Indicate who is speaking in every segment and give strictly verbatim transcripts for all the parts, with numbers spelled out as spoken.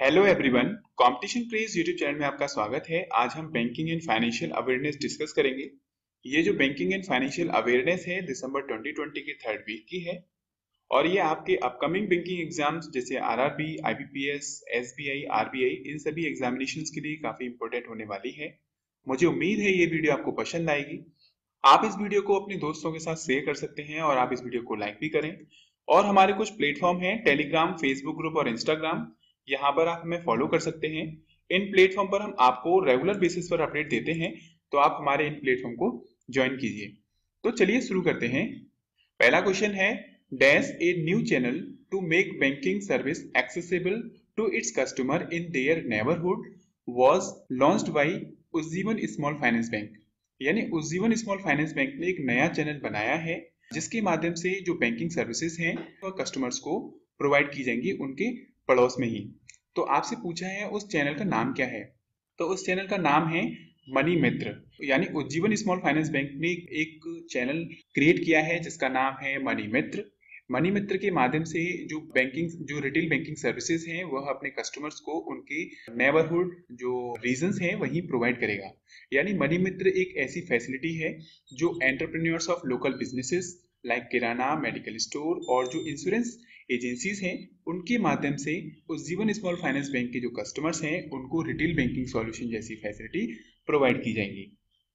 Speaker 1: Hello everyone, competition craze YouTube channel में आपका स्वागत है। आज हम banking and financial awareness discuss करेंगे। ये जो बैंकिंग एंड फाइनेंशियल अवेयरनेस है दिसंबर ट्वेंटी ट्वेंटी के थर्ड वीक की है और ये आपके अपकमिंग बैंकिंग एग्जाम्स जैसे आरआरबी, आईबीपीएस, एसबीआई, आरबीआई इन सभी एग्जामिनेशंस के लिए काफी इंपॉर्टेंट होने वाली है। मुझे उम्मीद है ये वीडियो आपको पसंद आएगी। आप इस वीडियो को अपने दोस्तों के साथ शेयर कर सकते हैं और आप इस वीडियो को लाइक भी करें। और हमारे कुछ प्लेटफॉर्म हैं, टेलीग्राम, फेसबुक ग्रुप और इंस्टाग्राम। यहाँ पर आप हमें फॉलो कर सकते हैं। इन प्लेटफॉर्म पर हम आपको रेगुलर बेसिस पर अपडेट देते हैं, तो आप हमारे इन प्लेटफॉर्म को ज्वाइन कीजिए। तो चलिए शुरू करते हैं। पहला क्वेश्चन है, dash a new channel to make banking service accessible to its customer in their neighbourhood was launched by Ujjivan small finance bank. यानी उज्जीवन स्मॉल फाइनेंस बैंक ने एक नया चैनल बनाया है जिसके माध्यम से जो बैंकिंग सर्विसेज हैं वह कस्टमर्स को प्रोवाइड की जाएंगी उनके पड़ोस में ही। तो आपसे पूछा है उस चैनल का नाम क्या है। तो उस चैनल का नाम है मनी मित्र। यानी उज्जीवन स्मॉल फाइनेंस बैंक ने एक चैनल क्रिएट किया है जिसका नाम है मनी मित्र। मनी मित्र के माध्यम से जो बैंकिंग जो रिटेल बैंकिंग सर्विसेज हैं वह अपने कस्टमर्स को उनके नेबरहुड जो रीजन्स हैं वहीं प्रोवाइड करेगा। यानी मनी मित्र एक ऐसी फैसिलिटी है जो entrepreneurs of local businesses like किराना, मेडिकल स्टोर और जो इंश्योरेंस एजेंसीज हैं उनके माध्यम से उज्जीवन स्मॉल फाइनेंस बैंक के जो कस्टमर्स हैं उनको रिटेल बैंकिंग सॉल्यूशन जैसी फैसिलिटी प्रोवाइड की जाएंगी।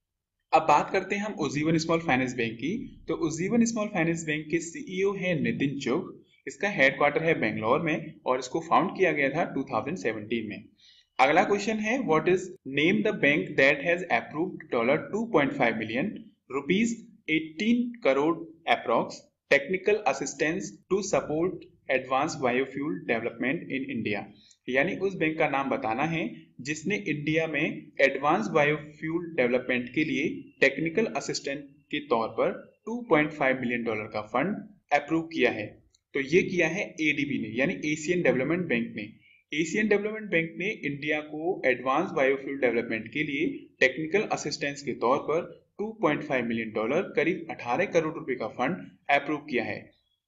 Speaker 1: अब बात करते हैं हम उज्जीवन स्मॉल फाइनेंस बैंक की। तो उज्जीवन स्मॉल फाइनेंस बैंक के सीईओ हैं नितिन चुग। इसका हेडक्वार्टर है बेंगलोर में और इसको फाउंड किया गया था टू थाउजेंड सेवेंटीन में। अगला क्वेश्चन है, what is name the bank that has approved dollar two point five million rupees eighteen crore approx technical assistance to support advance biofuel development in India. यानी उस बैंक का नाम बताना है जिसने इंडिया में एडवांस बायोफ्यूल डेवलपमेंट के लिए टेक्निकल असिस्टेंट के तौर पर two point five million dollar का फंड अप्रूव किया है। तो ये किया है एडीबी ने, यानी एशियन डेवलपमेंट बैंक ने। एशियन डेवलपमेंट बैंक ने इंडिया को एडवांस बायोफ्यूल डेवलपमेंट के लिए टेक्निकल असिस्टेंस के तौर पर two point five million dollar करीब अठारह करोड़ रुपए का फंड अप्रूव किया है।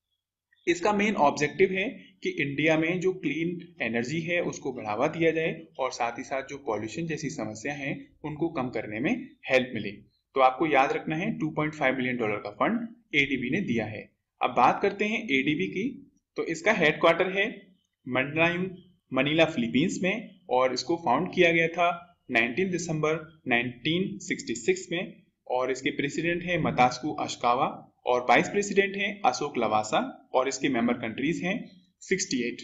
Speaker 1: इसका मेन ऑब्जेक्टिव है कि इंडिया में जो क्लीन एनर्जी है उसको बढ़ावा दिया जाए और साथ ही साथ जो पॉल्यूशन जैसी समस्या हैं उनको कम करने में हेल्प मिले। तो आपको याद रखना है two point five million dollar का फंड एडीबी ने दिया है। अब बात करते हैं एडीबी की। तो इसका हेडक्वार्टर है मंडलायुंग, मनीला, फिलीपींस में और इसको फाउंड किया गया था nineteen December nineteen sixty six में और इसके प्रेसिडेंट हैं मतास्कू अशकावा और वाइस प्रेसिडेंट हैं अशोक लवासा और इसके मेंबर कंट्रीज हैं सिक्सटी एट।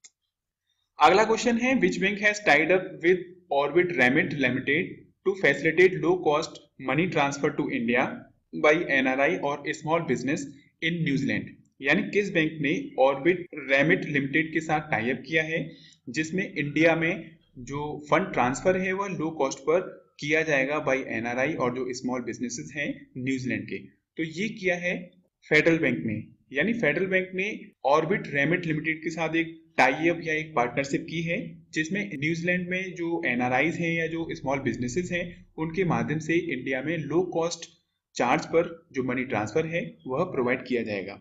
Speaker 1: अगला क्वेश्चन है, which bank has tied up with orbit remit limited to facilitate low cost money transfer to India by NRI और स्मॉल बिजनेस इन न्यूजीलैंड। यानी किस बैंक ने ऑर्बिट रेमिट लिमिटेड के साथ tie up किया है जिसमें इंडिया में जो फंड ट्रांसफर है वह लो कॉस्ट पर किया जाएगा बाय एनआरआई और जो स्मॉल बिजनेसेस हैं न्यूजीलैंड के। तो ये किया है फेडरल बैंक ने। यानी फेडरल बैंक ने ऑर्बिट रेमिट लिमिटेड के साथ एक टाई अप या एक पार्टनरशिप की है जिसमें न्यूजीलैंड में जो एनआरआईज हैं या जो स्मॉल बिजनेसेस हैं उनके माध्यम से इंडिया में लो कॉस्ट चार्ज पर जो मनी ट्रांसफर है वह प्रोवाइड किया जाएगा।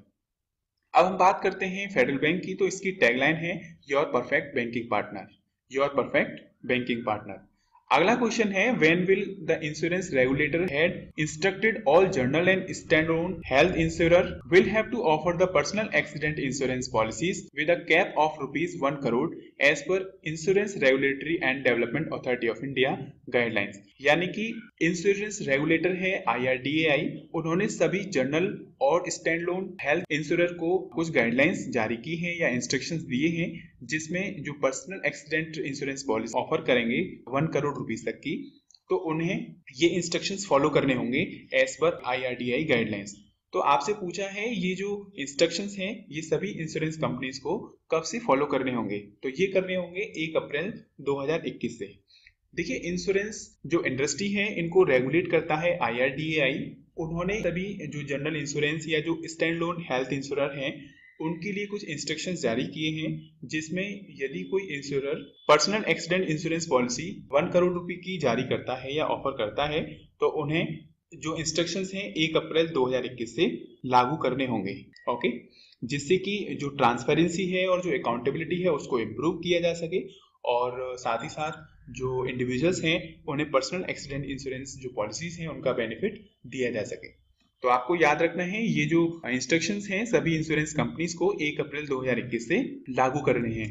Speaker 1: अब हम बात करते हैं फेडरल बैंक की। तो इसकी टैगलाइन है, your perfect banking partner, your perfect banking partner. अगला क्वेश्चन है, when will the insurance regulator had instructed all general and stand alone health insurer will have to offer the personal accident insurance policies with a cap of rupees one crore as per insurance regulatory and development authority of India guidelines. यानी कि insurance regulator है IRDAI, उन्होंने सभी general और stand alone health insurer को कुछ guidelines जारी की हैं या इंस्ट्रक्शंस दिए हैं जिसमें जो personal accident insurance policy offer करेंगे वन करोड़ रुपीस तक की, तो उन्हें ये इंस्ट्रक्शंस फॉलो करने होंगे एज पर आईआरडीआई गाइडलाइंस। तो आपसे पूछा है ये जो इंस्ट्रक्शंस हैं ये सभी इंश्योरेंस कंपनीज को कब से फॉलो करने होंगे। तो ये करने होंगे एक अप्रैल दो हज़ार इक्कीस से। देखिए, इंश्योरेंस जो इंडस्ट्री है इनको रेगुलेट करता है आईआरडीएआई। उन्होंने सभी जो जनरल इंश्योरेंस या जो स्टैंड अलोन हेल्थ इंश्योरर हैं उनके लिए कुछ इंस्ट्रक्शंस जारी किए हैं जिसमें यदि कोई insurer personal accident insurance policy one crore रुपए की जारी करता है या ऑफर करता है तो उन्हें जो इंस्ट्रक्शंस हैं एक अप्रैल दो हज़ार इक्कीस से लागू करने होंगे। ओके, जिससे कि जो ट्रांसपेरेंसी है और जो अकाउंटेबिलिटी है उसको इम्प्रूव किया जा सके और साथ ही साथ जो इंडिविजुअल्स हैं उन्हें पर्सनल एक्सीडेंट इंश्योरेंस जो पॉलिसीज हैं उनका बेनिफिट दिया जा सके। तो आपको याद रखना है ये जो इंस्ट्रक्शंस हैं सभी इंश्योरेंस कंपनीज को एक अप्रैल दो हज़ार इक्कीस से लागू करने हैं।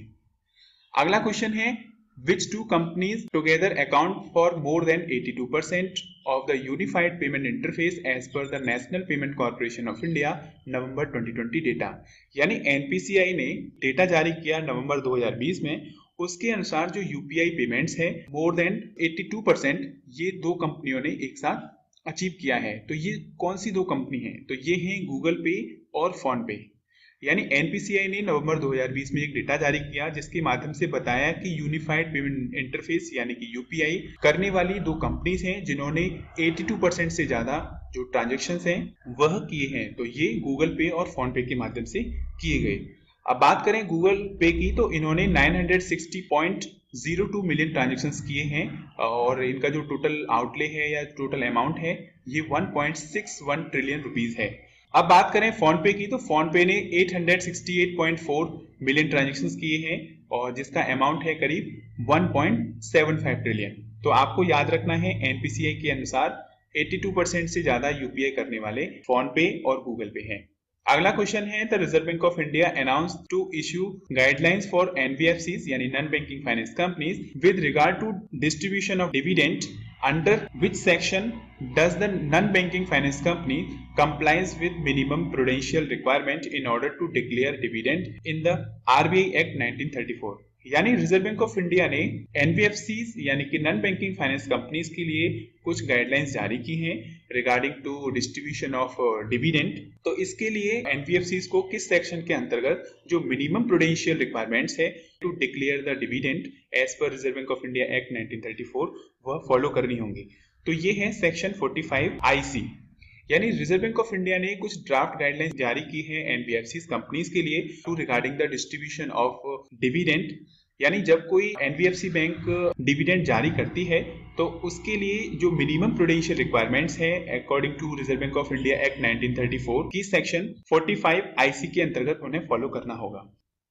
Speaker 1: अगला क्वेश्चन है which two companies together account for more than eighty-two percent of the unified payment interface as per the National Payment Corporation of India November twenty twenty data. यानी एन पी सी आई ने data जारी किया नवंबर दो हज़ार बीस में, उसके अनुसार जो यू पी आई पेमेंट्स है मोर देन बयासी परसेंट ये दो कंपनियों ने एक साथ अचीव किया है। तो ये कौन सी दो कंपनी है? तो ये हैं गूगल पे और फोन पे। यानी एन पी सी आई ने नवंबर दो हज़ार बीस में एक डेटा जारी किया जिसके माध्यम से बताया कि यूनिफाइड पेमेंट इंटरफेस यानी कि यू पी आई करने वाली दो कंपनीज हैं जिन्होंने बयासी परसेंट से ज्यादा जो ट्रांजैक्शंस हैं वह किए हैं। तो ये गूगल पे और फोन पे के माध्यम से किए गए। अब बात करें गूगल पे की तो इन्होंने नौ सौ साठ point zero two million transactions किए हैं और इनका जो टोटल आउटले है या टोटल अमाउंट है ये one point six one trillion rupees है। अब बात करें फोन पे की तो फोन पे ने आठ सौ अड़सठ पॉइंट चार मिलियन ट्रांजैक्शंस किए हैं और जिसका अमाउंट है करीब one point seven five trillion. तो आपको याद रखना है एन पी सी आई के अनुसार बयासी परसेंट से ज्यादा यू पी आई करने वाले फोन पे और गूगल पे हैं। अगला क्वेश्चन है the reserve bank of India announce to issue guidelines for N B F Cs यानी non banking finance companies with regard to distribution of dividend under which section does the non-banking finance company complies with minimum prudential requirement in order to declare dividend in the R B I Act nineteen thirty four. यानी reserve bank of India ने N B F Cs यानी कि non banking finance companies के लिए कुछ guidelines जारी की हैं regarding to distribution of dividend. तो इसके लिए एन बी एफ सीज को किस सेक्शन के अंतर्गत जो मिनिमम प्रूडेंशियल रिक्वायरमेंट्स है to declare the dividend as per reserve bank of India act nineteen thirty four वह फॉलो करनी होंगी। तो ये है section forty five I C. यानी रिजर्व बैंक ऑफ इंडिया ने कुछ ड्राफ्ट गाइडलाइंस जारी की है N B F Cs companies के लिए to regarding the distribution of dividend. यानी जब कोई N B F C bank dividend जारी करती है तो उसके लिए जो मिनिमम प्रूडेंशियल रिक्वायरमेंट्स है according to reserve bank of India act nineteen thirty four की section forty five I C के अंतर्गत उन्हें फॉलो करना होगा।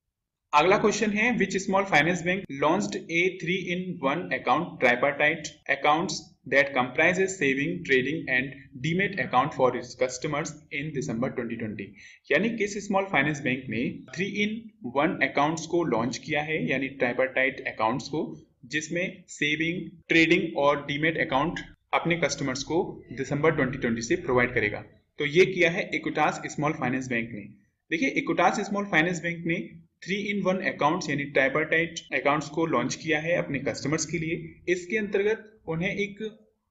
Speaker 1: अगला क्वेश्चन है which small finance bank launched a three in one account tripartite accounts that comprises saving, trading and demat account for its customers in December twenty twenty। यानी किस small finance bank ने three in one accounts को launch किया है यानी tripartite accounts को जिसमें saving, trading और डीमेट अकाउंट अपने कस्टमर्स को दिसंबर ट्वेंटी ट्वेंटी से प्रोवाइड करेगा। तो ये किया है इक्विटास स्मॉल फाइनेंस बैंक ने। देखिए इक्विटास स्मॉल फाइनेंस बैंक ने थ्री इन वन अकाउंट्स यानी ट्राइपार्टाइट अकाउंट्स को लॉन्च किया है अपने कस्टमर्स के लिए। इसके अंतर्गत उन्हें एक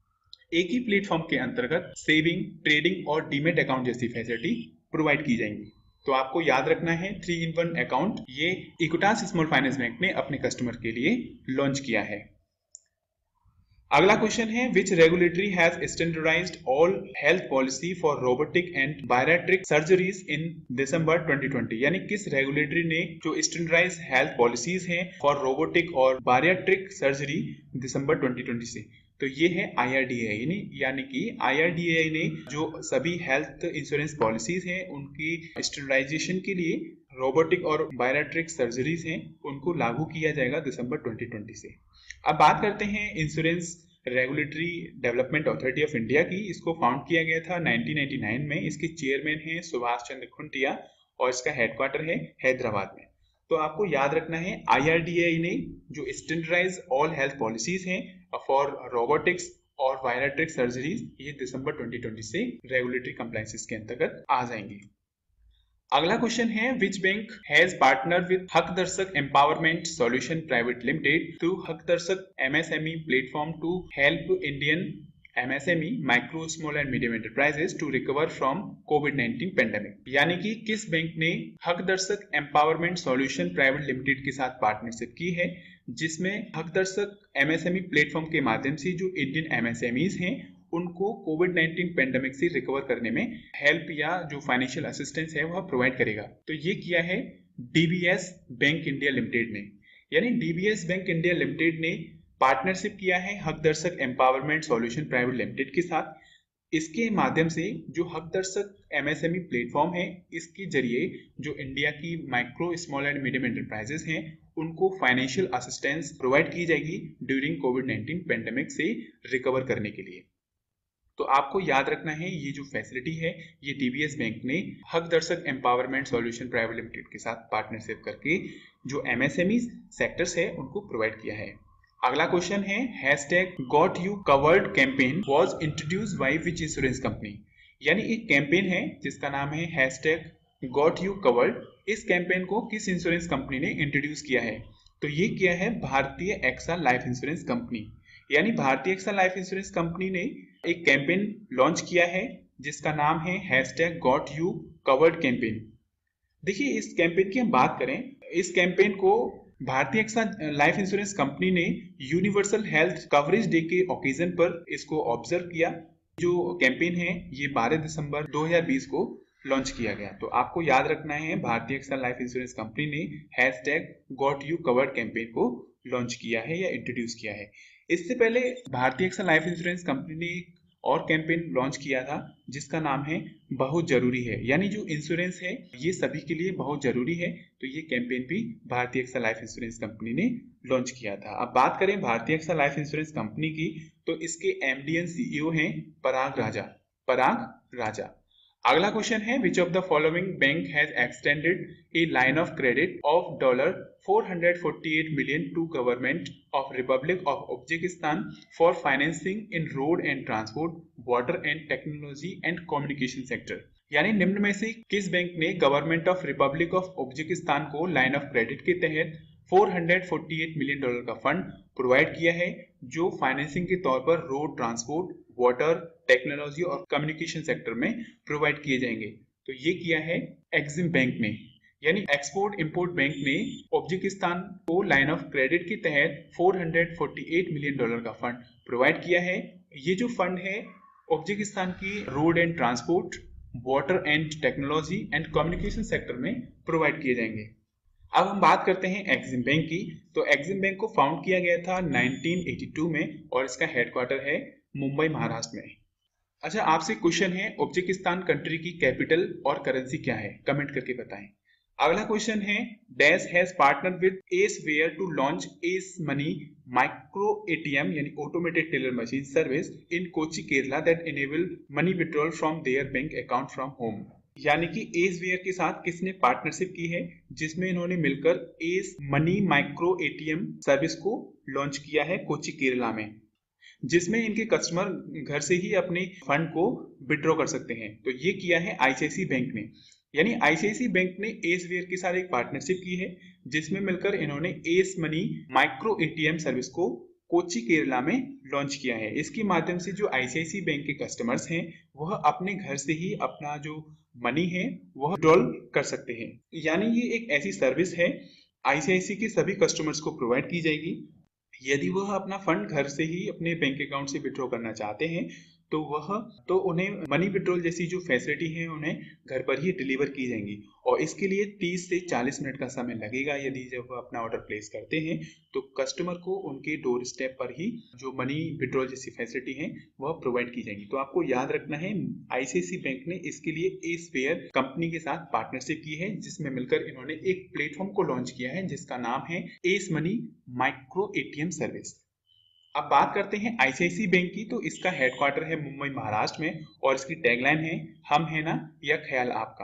Speaker 1: एक ही प्लेटफॉर्म के अंतर्गत सेविंग, ट्रेडिंग और डीमेट अकाउंट जैसी फैसिलिटी प्रोवाइड की जाएंगी। तो आपको याद रखना है थ्री इन वन अकाउंट ये इक्विटास स्मॉल फाइनेंस बैंक ने अपने कस्टमर के लिए लॉन्च किया है। अगला क्वेश्चन है which regulatory has standardised all health policy for robotic and bariatric surgeries in December twenty twenty. यानी किस रेगुलेटरी ने जो स्टैंडर्डाइज्ड हेल्थ पॉलिसीज हैं फॉर रोबोटिक और bariatric surgery December twenty twenty से। तो ये है आई आर डी ए आई यानी कि I R D A I ने जो सभी हेल्थ इंश्योरेंस पॉलिसीज हैं उनकी स्टैंडर्डाइजेशन के लिए रोबोटिक और बायरेट्रिक सर्जरीज हैं उनको लागू किया जाएगा दिसंबर ट्वेंटी ट्वेंटी से। अब बात करते हैं insurance regulatory development authority of India की। इसको फाउंड किया गया था नाइनटीन नाइंटी नाइन में। इसके चेयरमैन हैं सुभाष चंद्र खुंटिया और इसका हेडक्वार्टर है हैदराबाद में। तो आपको याद रखना है I R D A I ने जो स्टैंडर्डाइज ऑल हेल्थ पॉलिसीज हैं फॉर रोबोटिक्स और बायरेट्रिक सर्जरीज ये दिसंबर ट्वेंटी ट्वेंटी से रेगुलेटरी कंप्लायंसेस के अंतर्गत आ जाएंगे। अगला क्वेश्चन है which bank has partner with Haqdarshak empowerment solution private limited through Haqdarshak M S M E platform to help Indian M S M E micro small and medium enterprises to recover from COVID nineteen pandemic. यानी कि किस bank ने हक दर्शक empowerment solution private limited के साथ partnership की है जिसमें Haqdarshak M S M E platform के माध्यम से जो Indian M S M Es हैं उनको कोविड नाइनटीन पेंडेमिक से रिकवर करने में हेल्प या जो फाइनेंशियल असिस्टेंस है वह प्रोवाइड करेगा। तो ये किया है D B S bank India limited ने। यानी D B S bank India limited ने पार्टनरशिप किया है हक दर्शक एम्पावरमेंट सॉल्यूशन प्राइवेट लिमिटेड के साथ। इसके माध्यम से जो हक दर्शक एमएसएमई प्लेटफॉर्म है, इसके जरिए जो इंडिया की micro small and medium enterprises हैं उनको फाइनेंशियल असिस्टेंस प्रोवाइड की जाएगी ड्यूरिंग कोविड नाइनटीन पेंडेमिक से रिकवर करने के लिए। तो आपको याद रखना है ये जो फैसिलिटी है ये टीबीएस बैंक ने हक दर्शक एम्पावरमेंट सॉल्यूशन प्राइवेट लिमिटेड के साथ पार्टनरशिप करके जो एमएसएमई सेक्टर्स है उनको प्रोवाइड किया है। अगला क्वेश्चन है hashtag got you covered campaign was introduced by which insurance company. यानी एक कैंपेन है जिसका नाम है हैशटैग गॉट यू कवर्ड। इस कैंपेन को किस इंश्योरेंस कंपनी ने इंट्रोड्यूस किया है? तो ये किया है Bhartiya AXA life insurance company. यानी भारतीय एक्सा लाइफ इंश्योरेंस कंपनी ने एक कैंपेन लॉन्च किया है जिसका नाम है hashtag got you covered campaign. देखिए इस कैंपेन की हम बात करें, इस कैंपेन को Bhartiya AXA life insurance company ने यूनिवर्सल हेल्थ कवरेज डे के ओकेजन पर इसको ऑब्जर्व किया। जो कैंपेन है ये बारह दिसंबर दो हज़ार बीस को लॉन्च किया गया। तो आपको याद रखना है Bhartiya AXA life insurance company ने hashtag got you covered campaign को लॉन्च किया है या इंट्रोड्यूस किया है। इससे पहले भारतीय एक्सा लाइफ इंश्योरेंस कंपनी ने और कैंपेन लॉन्च किया था जिसका नाम है बहुत जरूरी है। यानी जो इंश्योरेंस है ये सभी के लिए बहुत जरूरी है। तो ये कैंपेन भी Bhartiya AXA life insurance company ने लॉन्च किया था। अब बात करें भारतीय एक्सा लाइफ इंश्योरेंस कंपनी की, तो इसके एमडी एंड सीईओ हैं पराग राजा। पराग राजा। अगला क्वेश्चन है which of the following bank has extended a line of credit of dollar four hundred forty-eight million to government of Republic of Uzbekistan for financing in road and transport, water and technology and communication sector। यानी निम्न में से किस bank ने government of republic of Uzbekistan को line of credit के तहत चार सौ अड़तालीस मिलियन डॉलर का फंड प्रोवाइड किया है जो फाइनेंसिंग के तौर पर रोड, ट्रांसपोर्ट, वाटर, टेक्नोलॉजी और कम्युनिकेशन सेक्टर में प्रोवाइड किए जाएंगे। तो ये किया है एक्सिम बैंक ने। यानी एक्सपोर्ट इंपोर्ट बैंक ने उज्बेकिस्तान को लाइन ऑफ क्रेडिट के तहत चार सौ अड़तालीस मिलियन डॉलर का फंड प्रोवाइड किया है। ये जो फंड है उज्बेकिस्तान की road and transport, water and technology and communication sector में प्रोवाइड किए जाएंगे। अब हम बात करते हैं एक्सिम बैंक की। तो एक्सिम बैंक को फाउंड किया गया था उन्नीस सौ बयासी में और इसका हेडक्वार्टर है मुंबई, महाराष्ट्र में। अच्छा, आपसे क्वेश्चन है उज्बेकिस्तान कंट्री की कैपिटल और करेंसी क्या है? कमेंट करके बताएं। अगला क्वेश्चन है dash has partner with AceWare to launch AceMoney micro ATM यानी automated teller machine service in Kochi, Kerala that enable money withdrawal from their bank account from home. यानी कि एस वेयर के साथ किसने पार्टनरशिप की है जिसमें इन्होंने मिलकर AceMoney micro ATM service को लॉन्च किया है कोची, केरला में, जिसमें इनके कस्टमर घर से ही अपने फंड को विड्रॉ कर सकते हैं। तो ये किया है आईसीआईसी बैंक ने। यानी आईसीआईसी बैंक ने एस वेयर के साथ एक पार्टनरशिप की है जिसमें मिलकर इन्होंने AceMoney micro ATM service को कोची, केरला में लॉन्च किया है। इसके माध्यम से जो आईसीआईसी बैंक के कस्टमर्स हैं वह अपने घर से ही अपना जो मनी है वह विड्रॉल कर सकते हैं। यानी ये एक ऐसी सर्विस है आईसीआईसी के सभी कस्टमर्स को प्रोवाइड की जाएगी। यदि वह अपना फंड घर से ही अपने बैंक अकाउंट से विड्रॉ करना चाहते हैं तो वह तो उन्हें मनी विड्रॉल जैसी जो फैसिलिटी है उन्हें घर पर ही डिलीवर की जाएंगी और इसके लिए तीस से चालीस मिनट का समय लगेगा। यदि जब वह अपना ऑर्डर प्लेस करते हैं तो कस्टमर को उनके डोर स्टेप पर ही जो मनी विड्रॉल जैसी फैसिलिटी है वह प्रोवाइड की जाएगी। तो आपको याद रखना है आईसीआईसी बैंक ने इसके लिए एस वेयर कंपनी के साथ पार्टनरशिप की है जिसमें मिलकर इन्होंने एक प्लेटफॉर्म को लॉन्च किया है जिसका नाम है AceMoney micro ATM service. अब बात करते हैं आईसीआईसी बैंक की। तो इसका हेडक्वार्टर है मुंबई, महाराष्ट्र में और इसकी टैगलाइन है हम है ना या ख्याल आपका।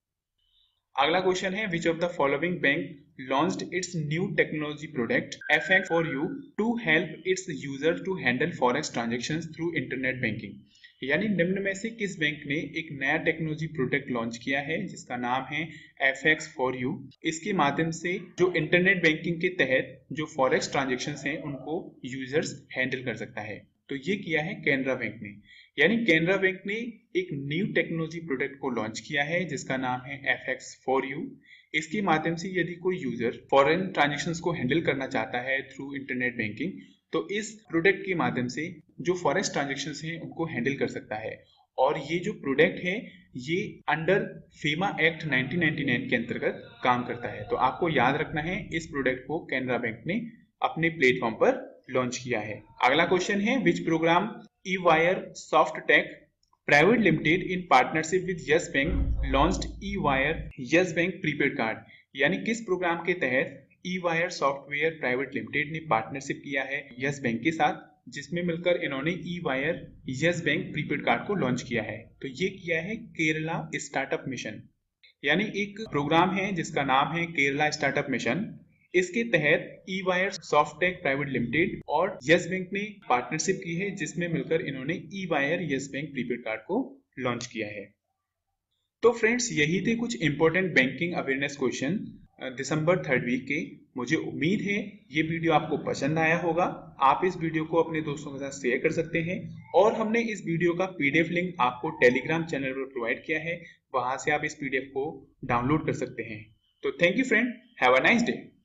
Speaker 1: अगला क्वेश्चन है which of the following bank launched its new technology product FX for you to help its user to handle forex transactions through internet banking. यानी निम्न में से किस बैंक ने एक नया टेक्नोलॉजी प्रोडक्ट लॉन्च किया है जिसका नाम है एफएक्स फॉर यू। इसके माध्यम से जो इंटरनेट बैंकिंग के तहत जो फॉरेक्स ट्रांजैक्शंस हैं उनको यूजर्स हैंडल कर सकता है। तो ये किया है कैनरा बैंक ने। यानी कैनरा बैंक ने एक न्यू टेक्नोलॉजी प्रोडक्ट को लॉन्च किया है जिसका नाम है एफएक्स फॉर यू। इसके माध्यम से यदि कोई यूजर फॉरेन ट्रांजैक्शंस को हैंडल करना चाहता है थ्रू इंटरनेट बैंकिंग तो इस प्रोडक्ट के माध्यम से जो फॉरेक्स ट्रांजैक्शंस हैं उनको हैंडल कर सकता है। और ये जो प्रोडक्ट है ये under FEMA act nineteen ninety nine के अंतर्गत काम करता है। तो आपको याद रखना है इस प्रोडक्ट को कैनरा बैंक ने अपने प्लेटफॉर्म पर लॉन्च किया है। अगला क्वेश्चन है which programme E Wire Soft Tech Private Limited in partnership with Yes Bank launched E Wire Yes Bank prepaid card, यानी किस प्रोग्राम के तहत E Wire Software Private Limited ने पार्टनरशिप किया है यस बैंक के साथ, जिसमें मिलकर इन्होंने E Wire Yes Bank prepaid card को लॉन्च किया है। तो ये किया है केरला स्टार्टअप मिशन, यानी एक प्रोग्राम है जिसका नाम है केरला स्टार्टअप मिशन। इसके तहत E Wire Softtech Private Limited और यस बैंक ने पार्टनरशिप की है, जिसमें मिलकर इन्होंने E Wire Yes Bank prepaid card को लॉन्च किया है। तो फ्रेंड्स, यही थे कुछ important banking awareness question December third week के। मुझे उम्मीद है ये वीडियो आपको पसंद आया होगा। आप इस वीडियो को अपने दोस्तों के साथ शेयर कर सकते हैं और हमने इस वीडियो का पीडीएफ लिंक आपको टेलीग्राम चैनल पर प्रोवाइड किया है, वहां से आप इस पीडीएफ को डाउनलोड कर सकते हैं। तो thank you friend, have a nice day.